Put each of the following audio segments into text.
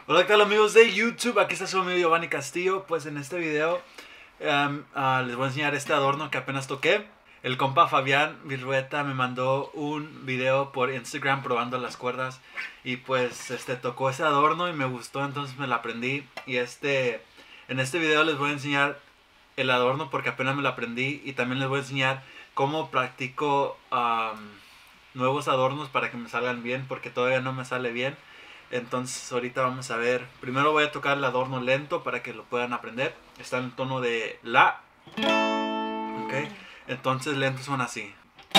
Hola, ¿qué tal amigos de YouTube? Aquí está su amigo Giovanni Castillo. Pues en este video les voy a enseñar este adorno que apenas toqué. El compa Fabián Virrueta me mandó un video por Instagram probando las cuerdas. Y pues tocó ese adorno y me gustó, entonces me lo aprendí. Y en este video les voy a enseñar el adorno porque apenas me lo aprendí. Y también les voy a enseñar cómo practico nuevos adornos para que me salgan bien, porque todavía no me sale bien. Entonces ahorita vamos a ver. Primero voy a tocar el adorno lento para que lo puedan aprender. Está en el tono de la. Ok. Entonces lento son así.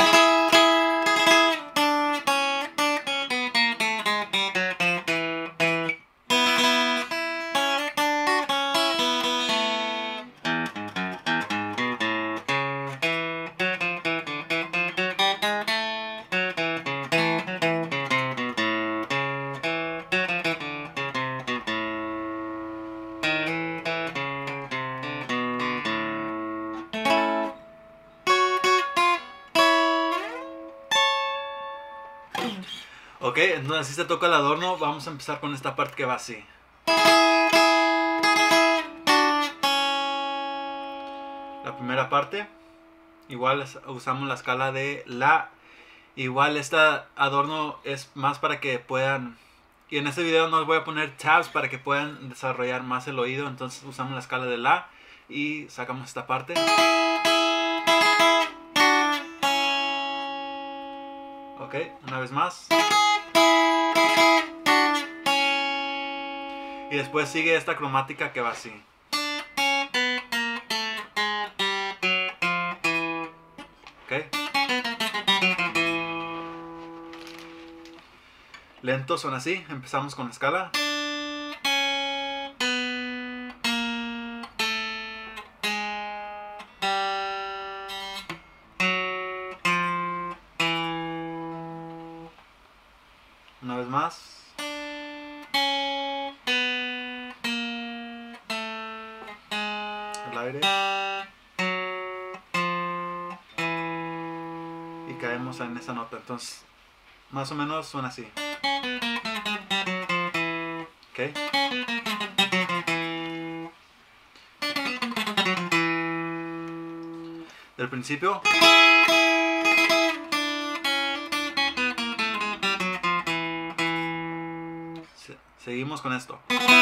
Ok, entonces así se toca el adorno. Vamos a empezar con esta parte que va así. La primera parte. Igual usamos la escala de la. Igual este adorno es más para que puedan. Y en este video no les voy a poner tabs para que puedan desarrollar más el oído. Entonces usamos la escala de la. Y sacamos esta parte. Ok, una vez más. Y después sigue esta cromática que va así. Ok. Lentos son así. Empezamos con la escala. Una vez más. El aire. Y caemos en esa nota. Entonces, más o menos suena así. Ok. Del principio. Seguimos con esto.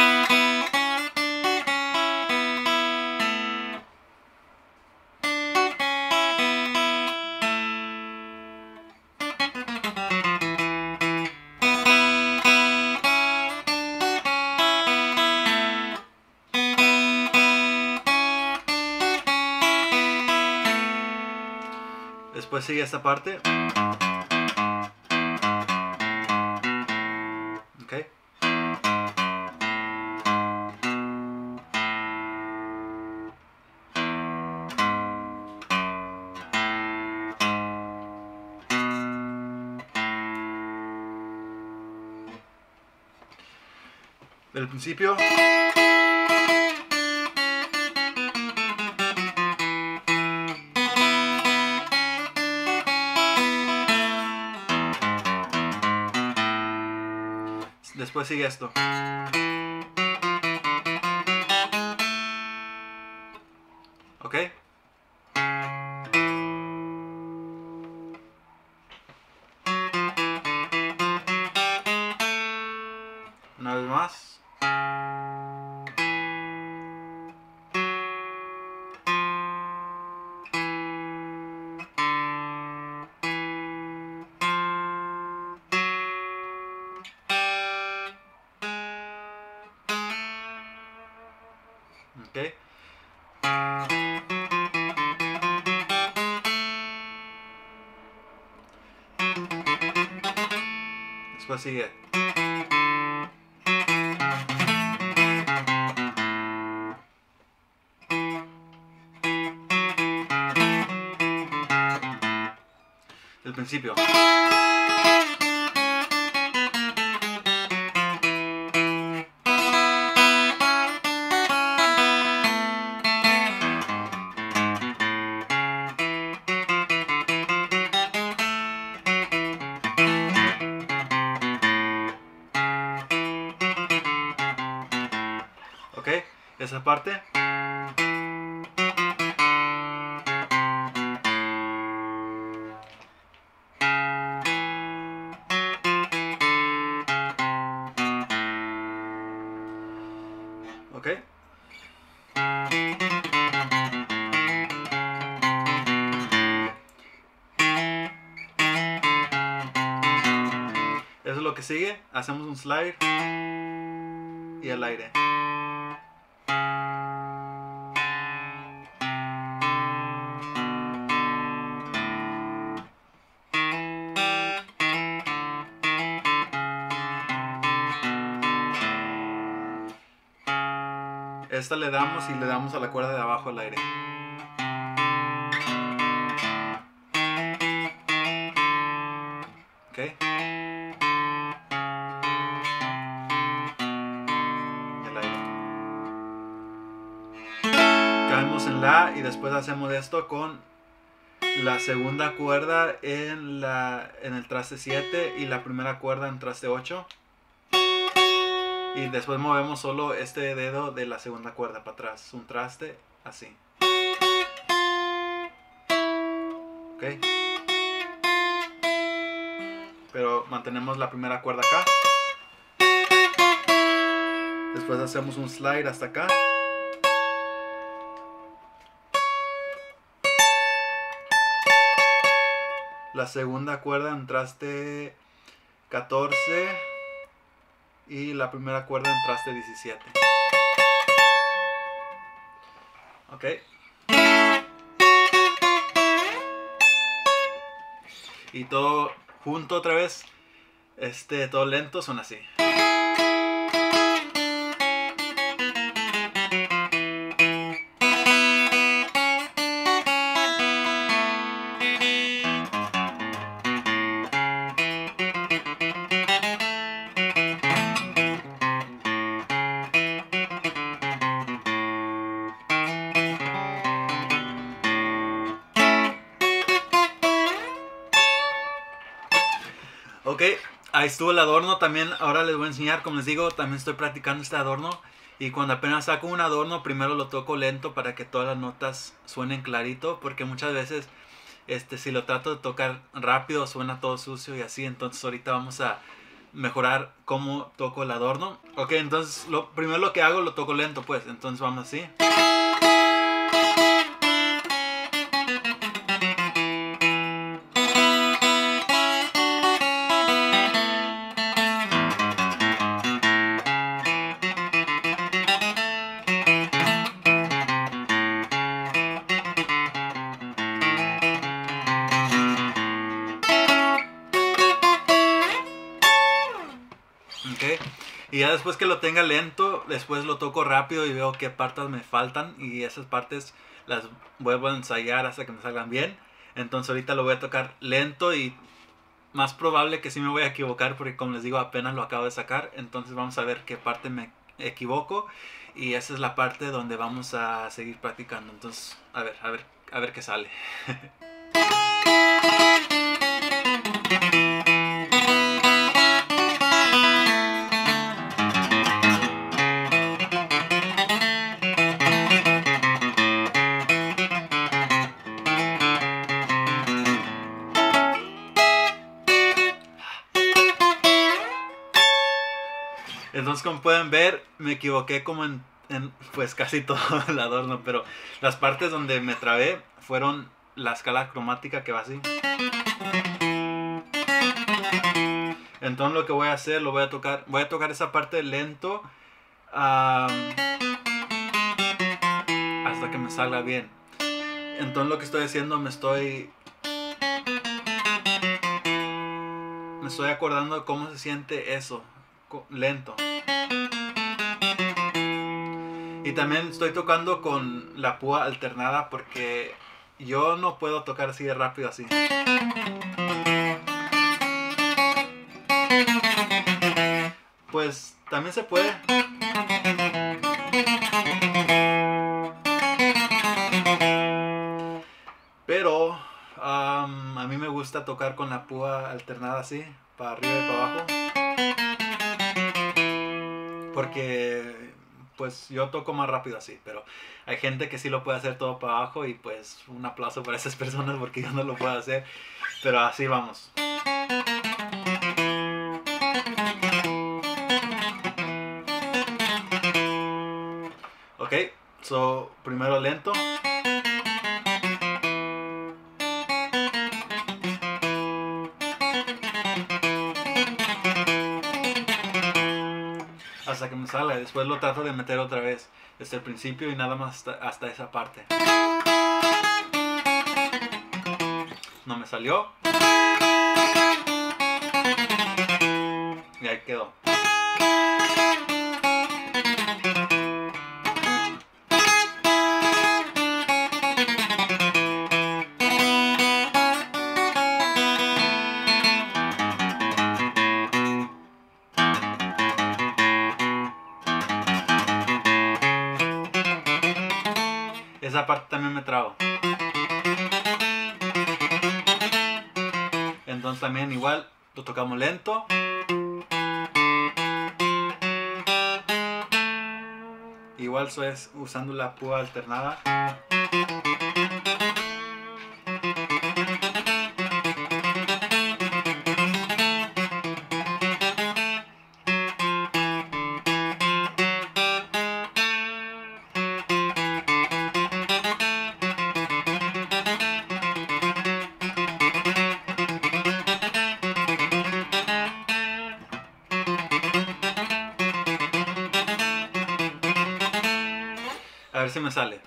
Después sigue esta parte. Ok. Del principio. Después sigue esto. Ok. Una vez más. Ok. Después sigue. Del principio. esa parte. Ok. Eso es lo que sigue. Hacemos un slide y el aire. Esta le damos y le damos a la cuerda de abajo el aire. Ok. El aire. Caemos en la y después hacemos esto con la segunda cuerda en el traste 7 y la primera cuerda en traste 8. Y después movemos solo este dedo de la segunda cuerda para atrás. Un traste así. Ok. Pero mantenemos la primera cuerda acá. Después hacemos un slide hasta acá. La segunda cuerda en traste 14 y la primera cuerda en traste 17. Ok. Y todo junto otra vez. Todo lento son así. Ok, ahí estuvo el adorno. También ahora les voy a enseñar, como les digo, también estoy practicando este adorno. Y cuando apenas saco un adorno, primero lo toco lento para que todas las notas suenen clarito. Porque muchas veces, si lo trato de tocar rápido, suena todo sucio y así. Entonces ahorita vamos a mejorar cómo toco el adorno. Ok, entonces primero lo que hago lo toco lento, pues. Entonces vamos así. Okay. Y ya después que lo tenga lento, después lo toco rápido y veo qué partes me faltan y esas partes las vuelvo a ensayar hasta que me salgan bien. Entonces ahorita lo voy a tocar lento y más probable que sí me voy a equivocar porque, como les digo, apenas lo acabo de sacar. Entonces vamos a ver qué parte me equivoco y esa es la parte donde vamos a seguir practicando. Entonces a ver qué sale. Entonces, como pueden ver, me equivoqué como en pues casi todo el adorno, pero las partes donde me trabé fueron la escala cromática que va así. Entonces lo que voy a hacer, voy a tocar esa parte lento hasta que me salga bien. Entonces lo que estoy haciendo, me estoy acordando de cómo se siente eso, lento. Y también estoy tocando con la púa alternada porque yo no puedo tocar así de rápido así. Pues también se puede. Pero a mí me gusta tocar con la púa alternada así, para arriba y para abajo. Porque pues yo toco más rápido así, pero hay gente que sí lo puede hacer todo para abajo y pues un aplauso para esas personas porque yo no lo puedo hacer, pero así vamos. Ok, so primero lento. Hasta que me salga, después lo trato de meter otra vez desde el principio y nada más hasta esa parte. No me salió. Y ahí quedó. Esa parte también me trabo. Entonces también igual lo tocamos lento. Igual eso es usando la púa alternada. A ver si me sale.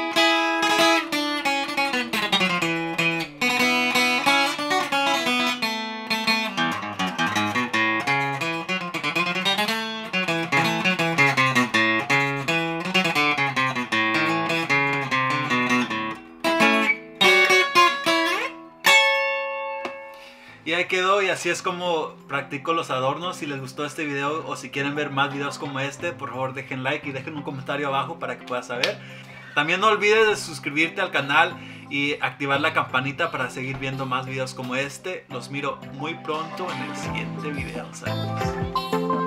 Y ahí quedó, y así es como practico los adornos. Si les gustó este video o si quieren ver más videos como este, por favor dejen like y dejen un comentario abajo para que puedas saber. También no olvides de suscribirte al canal y activar la campanita para seguir viendo más videos como este. Los miro muy pronto en el siguiente video. Saludos.